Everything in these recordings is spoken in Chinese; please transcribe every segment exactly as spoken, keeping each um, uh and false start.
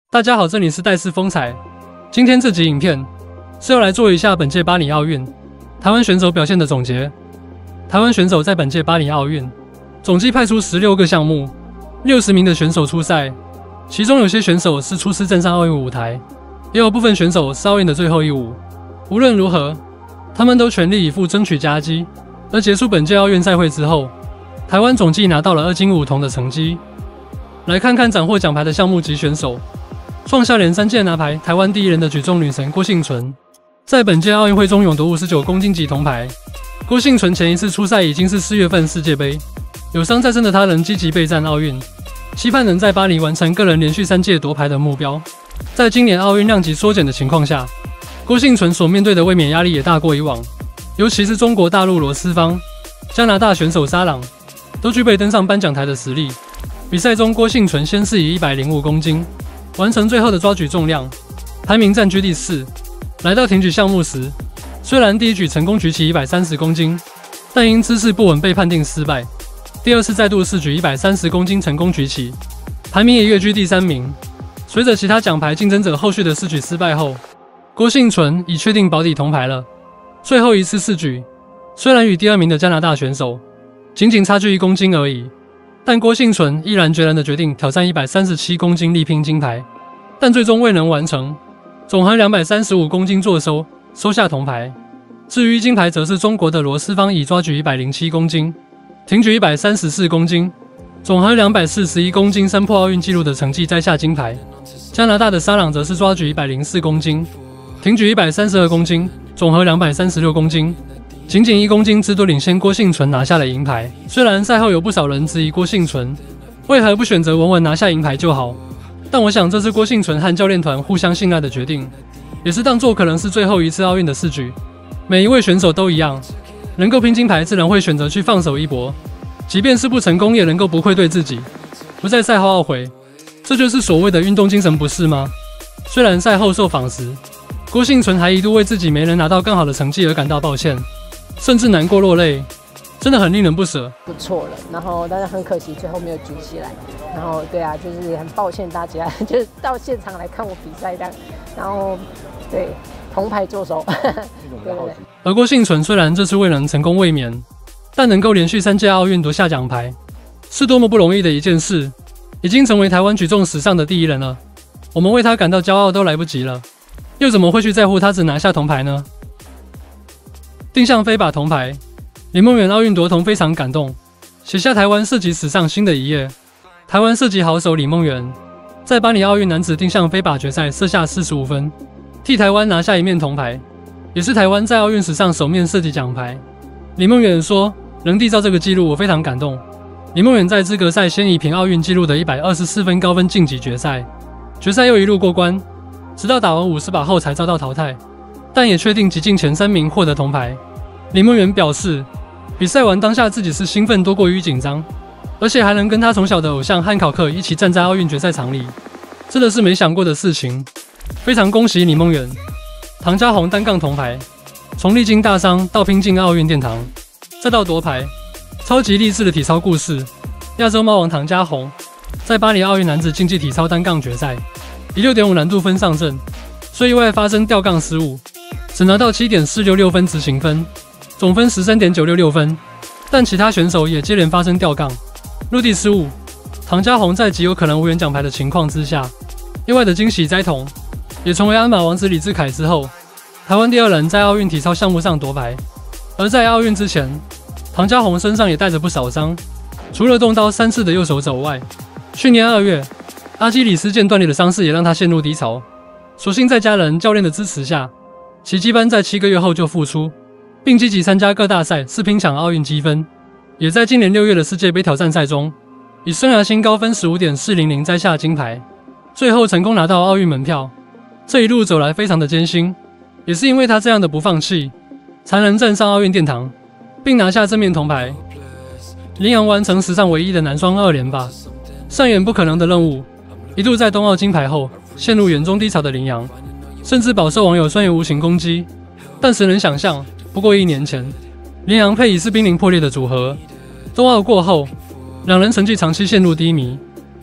大家好，这里是戴斯风采。今天这集影片是要来做一下本届巴黎奥运台湾选手表现的总结。台湾选手在本届巴黎奥运总计派出十六个项目，六十名的选手出赛，其中有些选手是初次站上奥运舞台，也有部分选手是奥运的最后一舞。无论如何，他们都全力以赴争取佳绩。而结束本届奥运赛会之后，台湾总计拿到了二金五铜的成绩。来看看斩获奖牌的项目及选手。创下连三届拿牌，台湾第一人的举重女神郭婞淳，在本届奥运会中勇夺五十九公斤级铜牌。郭婞淳前一次出赛已经是四月份世界杯，有伤在身的她仍积极备战奥运，期盼能在巴黎完成个人连续三届夺牌的目标。在今年奥运量级缩减的情况下，郭婞淳所面对的卫冕压力也大过以往，尤其是中国大陆罗斯芳、加拿大选手沙朗，都具备登上颁奖台的实力。比赛中，郭婞淳先是以一百零五公斤完成最后的抓举重量，排名暂居第四。来到挺举项目时，虽然第一举成功举起一百三十公斤，但因姿势不稳被判定失败。第二次再度试举一百三十公斤成功举起，排名也跃居第三名。随着其他奖牌竞争者后续的试举失败后，郭婞淳已确定保底铜牌了。最后一次试举，虽然与第二名的加拿大选手仅仅差距一公斤而已，但郭婞淳毅然决然地决定挑战一百三十七公斤力拼金牌，但最终未能完成，总和两百三十五公斤坐收，收下铜牌。至于金牌，则是中国的罗斯芳以抓举一百零七公斤，挺举一百三十四公斤，总和两百四十一公斤三破奥运纪录的成绩摘下金牌。加拿大的沙朗则是抓举一百零四公斤，挺举一百三十二公斤，总和两百三十六公斤。仅仅一公斤之多领先郭婞淳拿下了银牌。虽然赛后有不少人质疑郭婞淳为何不选择稳稳拿下银牌就好，但我想这是郭婞淳和教练团互相信赖的决定，也是当作可能是最后一次奥运的试举。每一位选手都一样，能够拼金牌自然会选择去放手一搏，即便是不成功也能够不愧对自己，不在赛后懊悔。这就是所谓的运动精神，不是吗？虽然赛后受访时，郭婞淳还一度为自己没能拿到更好的成绩而感到抱歉，甚至难过落泪，真的很令人不舍。 不错了，然后但是很可惜最后没有举起来。然后对啊，就是很抱歉大家，就是到现场来看我比赛这样，然后对铜牌坐收。对对对。 而郭婞淳虽然这次未能成功卫冕，但能够连续三届奥运夺下奖牌，是多么不容易的一件事，已经成为台湾举重史上的第一人了。我们为他感到骄傲都来不及了，又怎么会去在乎他只拿下铜牌呢？定向飞靶铜牌，李梦媛奥运夺铜非常感动，写下台湾射击史上新的一页。台湾射击好手李梦媛在巴黎奥运男子定向飞靶决赛射下四十五分，替台湾拿下一面铜牌，也是台湾在奥运史上首面射击奖牌。李梦媛说：“能缔造这个纪录，我非常感动。”李梦媛在资格赛先以平奥运纪录的一百二十四分高分晋级决赛，决赛又一路过关，直到打完五十靶后才遭到淘汰，但也确定挤进前三名获得铜牌。李梦媛表示，比赛完当下自己是兴奋多过于紧张，而且还能跟他从小的偶像汉考克一起站在奥运决赛场里，真的是没想过的事情。非常恭喜李梦媛。唐嘉宏单杠铜牌，从历经大伤到拼进奥运殿堂，再到夺牌，超级励志的体操故事。亚洲猫王唐嘉宏在巴黎奥运男子竞技体操单杠决赛以 六点五 难度分上阵，虽意外发生吊杠失误，只拿到 七点四六六 分执行分，总分 十三点九六六 分，但其他选手也接连发生吊杠、落地失误。唐嘉宏在极有可能无缘奖牌的情况之下，意外的惊喜摘铜，也成为鞍马王子李智凯之后，台湾第二人在奥运体操项目上夺牌。而在奥运之前，唐嘉宏身上也带着不少伤，除了动刀三次的右手肘外，去年二月阿基里斯腱断裂的伤势也让他陷入低潮。所幸在家人、教练的支持下，奇迹般在七个月后就复出，并积极参加各大赛，是拼抢奥运积分。也在今年六月的世界杯挑战赛中，以生涯新高分 十五点四零零 摘下金牌，最后成功拿到奥运门票。这一路走来非常的艰辛，也是因为他这样的不放弃，才能站上奥运殿堂，并拿下这面铜牌。林洋完成史上唯一的男双二连霸，上演不可能的任务。一度在冬奥金牌后陷入严重低潮的林洋，甚至饱受网友酸言无情攻击。但谁能想象，不过一年前，林洋配以是濒临破裂的组合，冬奥过后，两人成绩长期陷入低迷。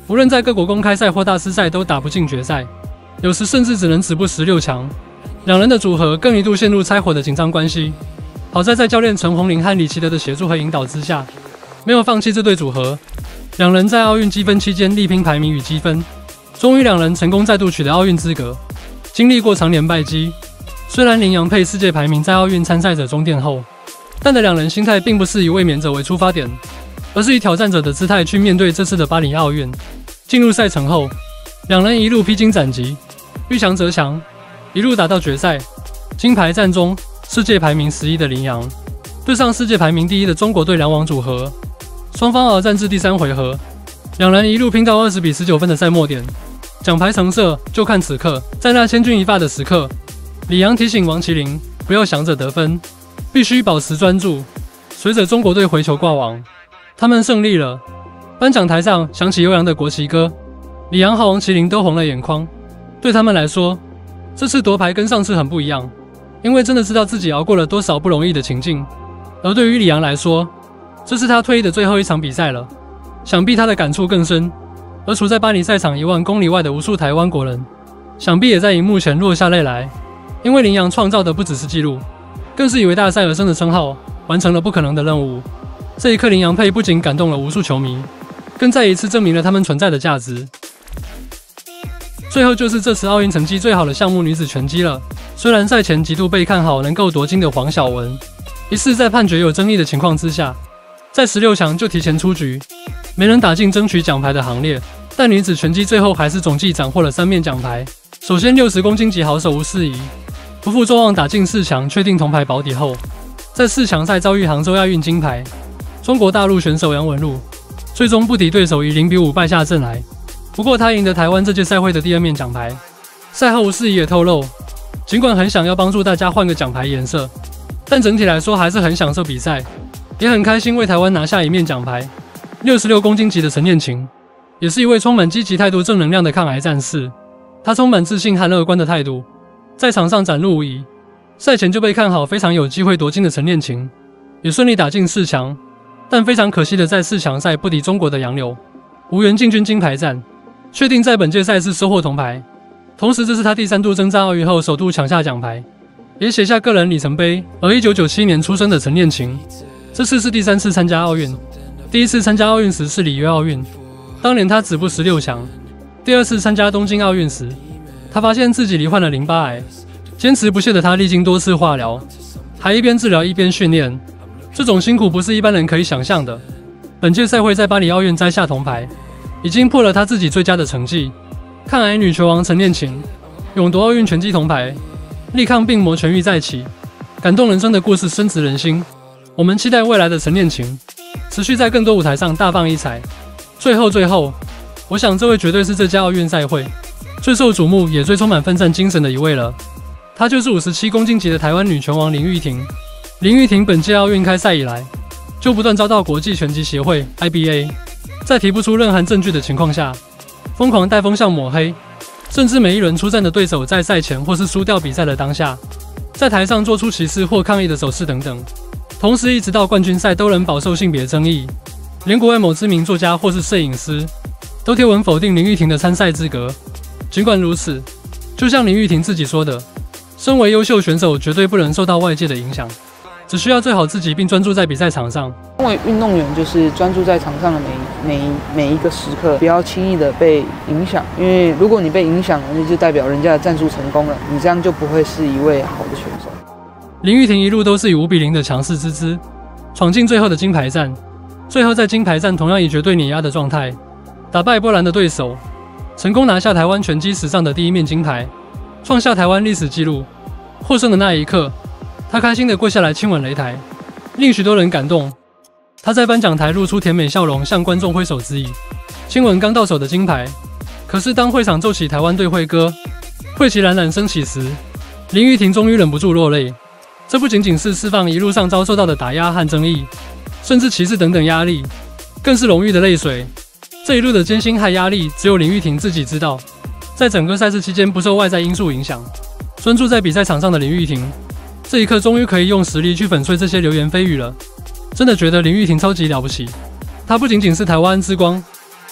无论在各国公开赛或大师赛都打不进决赛，有时甚至只能止步十六强。两人的组合更一度陷入拆伙的紧张关系。好在在教练陈宏麟和李奇德的协助和引导之下，没有放弃这对组合。两人在奥运积分期间力拼排名与积分，终于两人成功再度取得奥运资格。经历过常年败绩，虽然麟洋配世界排名在奥运参赛者中垫后，但的两人心态并不是以卫冕者为出发点，而是以挑战者的姿态去面对这次的巴黎奥运。进入赛程后，两人一路披荆斩棘，遇强则强，一路打到决赛。金牌战中，世界排名十一的麟洋对上世界排名第一的中国队两网组合，双方鏖战至第三回合，两人一路拼到二十比十九分的赛末点，奖牌成色就看此刻。在那千钧一发的时刻，李洋提醒王麒麟不要想着得分，必须保持专注。随着中国队回球挂网，他们胜利了。颁奖台上响起悠扬的国旗歌，李洋和王麒麟都红了眼眶。对他们来说，这次夺牌跟上次很不一样，因为真的知道自己熬过了多少不容易的情境。而对于李洋来说，这是他退役的最后一场比赛了，想必他的感触更深。而处在巴黎赛场一万公里外的无数台湾国人，想必也在荧幕前落下泪来，因为麟洋创造的不只是纪录，更是以为大赛而生的称号，完成了不可能的任务。这一刻，麟洋配不仅感动了无数球迷，更再一次证明了他们存在的价值。最后就是这次奥运成绩最好的项目女子拳击了。虽然赛前极度被看好能够夺金的黄晓雯，一次在判决有争议的情况之下，在十六强就提前出局，没能打进争取奖牌的行列。但女子拳击最后还是总计斩获了三面奖牌。首先，六十公斤级好手吴世仪不负众望打进四强，确定铜牌保底后，在四强赛遭遇杭州亚运金牌中国大陆选手杨文璐，最终不敌对手，以零比五败下阵来。不过他赢得台湾这届赛会的第二面奖牌。赛后吴世仪也透露，尽管很想要帮助大家换个奖牌颜色，但整体来说还是很享受比赛，也很开心为台湾拿下一面奖牌。六十六公斤级的陈念琴也是一位充满积极态度、正能量的抗癌战士，她充满自信和乐观的态度，在场上展露无遗。赛前就被看好非常有机会夺金的陈念琴，也顺利打进四强，但非常可惜的在四强赛不敌中国的杨柳，无缘进军金牌战，确定在本届赛事收获铜牌。同时，这是他第三度征战奥运后首度抢下奖牌，也写下个人里程碑。而一九九七年出生的陈念琴，这次是第三次参加奥运，第一次参加奥运时是里约奥运，当年他止步十六强。第二次参加东京奥运时，他发现自己罹患了淋巴癌，坚持不懈的他历经多次化疗，还一边治疗一边训练，这种辛苦不是一般人可以想象的。本届赛会在巴黎奥运摘下铜牌，已经破了他自己最佳的成绩。抗癌女拳王陈念琴勇夺奥运拳击铜牌，力抗病魔痊愈再起，感动人生的故事深植人心。我们期待未来的陈念琴持续在更多舞台上大放异彩。最后最后，我想这位绝对是这届奥运赛会最受瞩目也最充满奋战精神的一位了。她就是五十七公斤级的台湾女拳王林玉婷。林玉婷本届奥运开赛以来，就不断遭到国际拳击协会 I B A 在提不出任何证据的情况下，疯狂带风向抹黑，甚至每一轮出战的对手在赛前或是输掉比赛的当下，在台上做出歧视或抗议的手势等等。同时，一直到冠军赛都仍饱受性别争议，连国外某知名作家或是摄影师都贴文否定林玉婷的参赛资格。尽管如此，就像林玉婷自己说的，身为优秀选手绝对不能受到外界的影响，只需要做好自己并专注在比赛场上。 身为运动员，就是专注在场上的每每每一个时刻，不要轻易的被影响。因为如果你被影响了，那就代表人家的战术成功了，你这样就不会是一位好的选手。 林玉婷一路都是以五比零的强势之姿，闯进最后的金牌战。最后在金牌战同样以绝对碾压的状态，打败波兰的对手，成功拿下台湾拳击史上的第一面金牌，创下台湾历史纪录。获胜的那一刻，他开心地跪下来亲吻擂台，令许多人感动。他在颁奖台露出甜美笑容，向观众挥手致意，亲吻刚到手的金牌。可是当会场奏起台湾队会歌，会旗冉冉升起时，林玉婷终于忍不住落泪。这不仅仅是释放一路上遭受到的打压和争议，甚至歧视等等压力，更是荣誉的泪水。这一路的艰辛和压力，只有林玉婷自己知道。在整个赛事期间不受外在因素影响，专注在比赛场上的林玉婷，这一刻终于可以用实力去粉碎这些流言蜚语了。真的觉得林玉婷超级了不起，她不仅仅是台湾之光，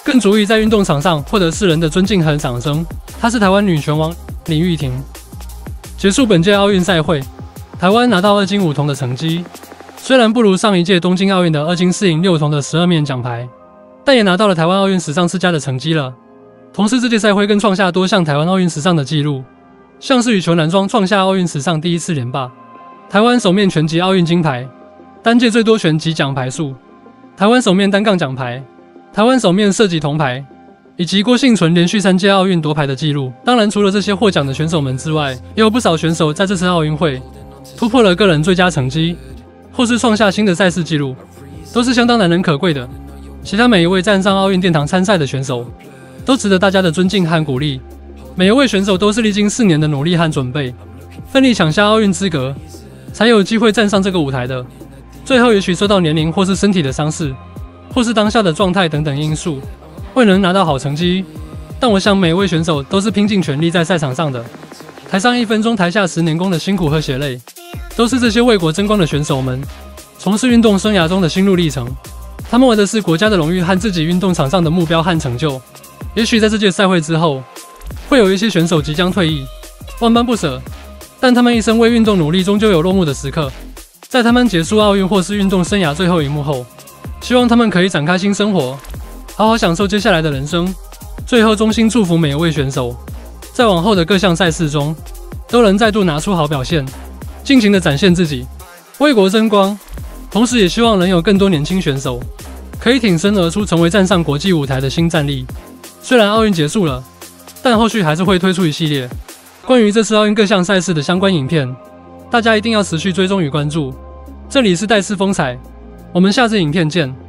更足以在运动场上获得世人的尊敬和掌声。她是台湾女拳王李玉婷。结束本届奥运赛会，台湾拿到二金五铜的成绩，虽然不如上一届东京奥运的二金四银六铜的十二面奖牌，但也拿到了台湾奥运史上次佳的成绩了。同时，这届赛会更创下多项台湾奥运史上的纪录，像是羽球男双创下奥运史上第一次连霸，台湾首面拳击奥运金牌，单届最多拳击奖牌数，台湾首面单杠奖牌，台湾首面射击铜牌，以及郭婞淳连续三届奥运夺牌的纪录。当然，除了这些获奖的选手们之外，也有不少选手在这次奥运会突破了个人最佳成绩，或是创下新的赛事纪录，都是相当难能可贵的。其他每一位站上奥运殿堂参赛的选手，都值得大家的尊敬和鼓励。每一位选手都是历经四年的努力和准备，奋力抢下奥运资格，才有机会站上这个舞台的。最后也许受到年龄或是身体的伤势，或是当下的状态等等因素，未能拿到好成绩。但我想每一位选手都是拼尽全力在赛场上的，台上一分钟，台下十年功的辛苦和血泪，都是这些为国争光的选手们从事运动生涯中的心路历程。他们为的是国家的荣誉和自己运动场上的目标和成就。也许在这届赛会之后，会有一些选手即将退役，万般不舍，但他们一生为运动努力，终究有落幕的时刻。在他们结束奥运或是运动生涯最后一幕后，希望他们可以展开新生活，好好享受接下来的人生。最后，衷心祝福每一位选手，在往后的各项赛事中，都能再度拿出好表现，尽情地展现自己，为国争光。同时，也希望能有更多年轻选手可以挺身而出，成为站上国际舞台的新战力。虽然奥运结束了，但后续还是会推出一系列关于这次奥运各项赛事的相关影片，大家一定要持续追踪与关注。这里是戴斯风采，我们下次影片见。